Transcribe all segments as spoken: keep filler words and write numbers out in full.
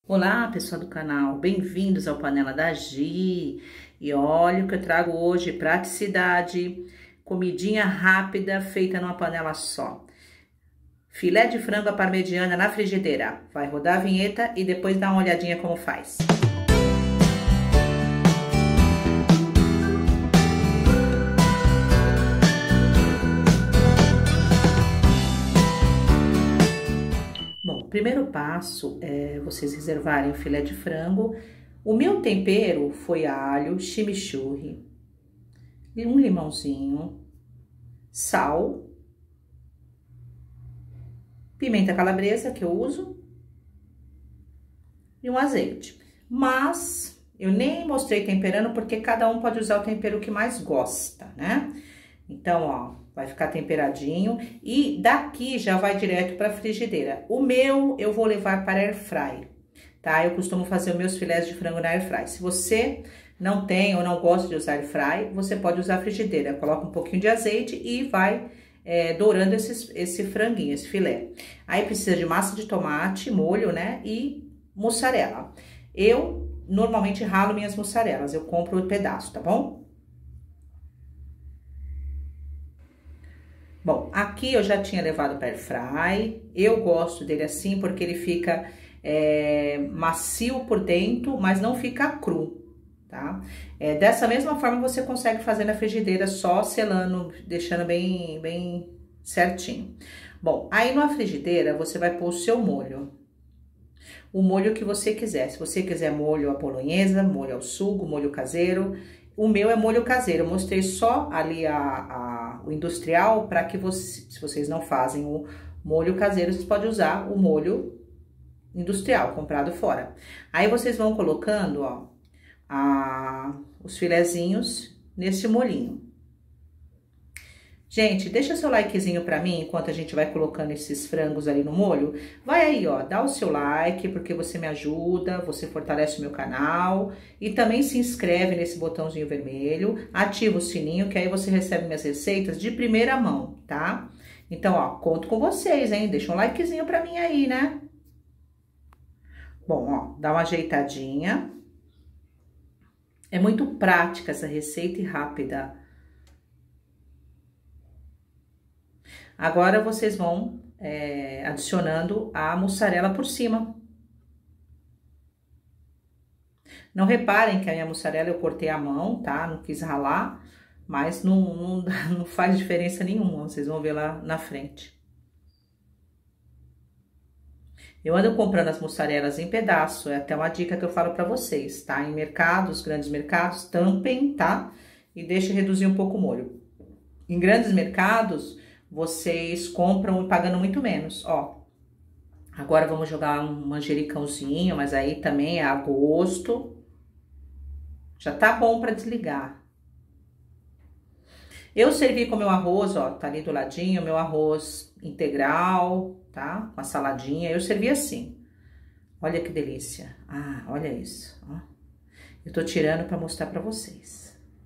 Olá, pessoal do canal, bem-vindos ao Panela da Gi. E olha o que eu trago hoje, praticidade, comidinha rápida feita numa panela só. Filé de frango à parmegiana na frigideira. Vai rodar a vinheta e depois dá uma olhadinha como faz. Bom, o primeiro passo é vocês reservarem o filé de frango. O meu tempero foi alho, chimichurri, um limãozinho, sal, pimenta calabresa que eu uso e um azeite. Mas eu nem mostrei temperando porque cada um pode usar o tempero que mais gosta, né? Então, ó, vai ficar temperadinho e daqui já vai direto para a frigideira. O meu eu vou levar para air fry, tá? Eu costumo fazer os meus filés de frango na air fry. Se você não tem ou não gosta de usar air fry, você pode usar a frigideira. Coloca um pouquinho de azeite e vai é, dourando esses, esse franguinho, esse filé. Aí precisa de massa de tomate, molho, né? E mussarela. Eu normalmente ralo minhas mussarelas, eu compro o pedaço, tá bom? Bom, aqui eu já tinha levado para air fry. Eu gosto dele assim porque ele fica é, macio por dentro, mas não fica cru, tá? É, dessa mesma forma você consegue fazer na frigideira, só selando, deixando bem, bem certinho. Bom, aí na frigideira você vai pôr o seu molho. O molho que você quiser. Se você quiser molho à bolonhesa, molho ao sugo, molho caseiro. O meu é molho caseiro. Eu mostrei só ali a, a, o industrial para que você, se vocês não fazem o molho caseiro, vocês podem usar o molho industrial, comprado fora. Aí vocês vão colocando, ó, a, os filezinhos nesse molhinho. Gente, deixa seu likezinho pra mim enquanto a gente vai colocando esses frangos ali no molho. Vai aí, ó, dá o seu like, porque você me ajuda, você fortalece o meu canal. E também se inscreve nesse botãozinho vermelho, ativa o sininho, que aí você recebe minhas receitas de primeira mão, tá? Então, ó, conto com vocês, hein? Deixa um likezinho pra mim aí, né? Bom, ó, dá uma ajeitadinha. É muito prática essa receita e rápida. Agora, vocês vão é, adicionando a mussarela por cima. Não reparem que a minha mussarela eu cortei à mão, tá? Não quis ralar, mas não, não, não faz diferença nenhuma, vocês vão ver lá na frente. Eu ando comprando as mussarelas em pedaço, é até uma dica que eu falo pra vocês, tá? Em mercados, grandes mercados, tampem, tá? E deixem reduzir um pouco o molho. Em grandes mercados, vocês compram pagando muito menos, ó. Agora vamos jogar um manjericãozinho, mas aí também é a gosto. Já tá bom para desligar. Eu servi com meu arroz, ó, tá ali do ladinho, meu arroz integral, tá? Com a saladinha, eu servi assim. Olha que delícia. Ah, olha isso, ó. Eu tô tirando para mostrar para vocês.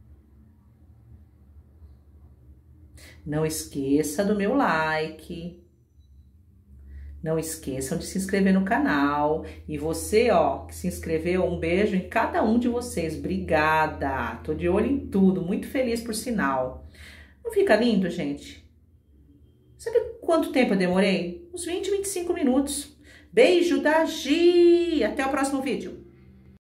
Não esqueça do meu like. Não esqueçam de se inscrever no canal. E você, ó, que se inscreveu, um beijo em cada um de vocês. Obrigada. Tô de olho em tudo. Muito feliz por sinal. Não fica lindo, gente? Sabe quanto tempo eu demorei? Uns vinte, vinte e cinco minutos. Beijo da Gi. Até o próximo vídeo.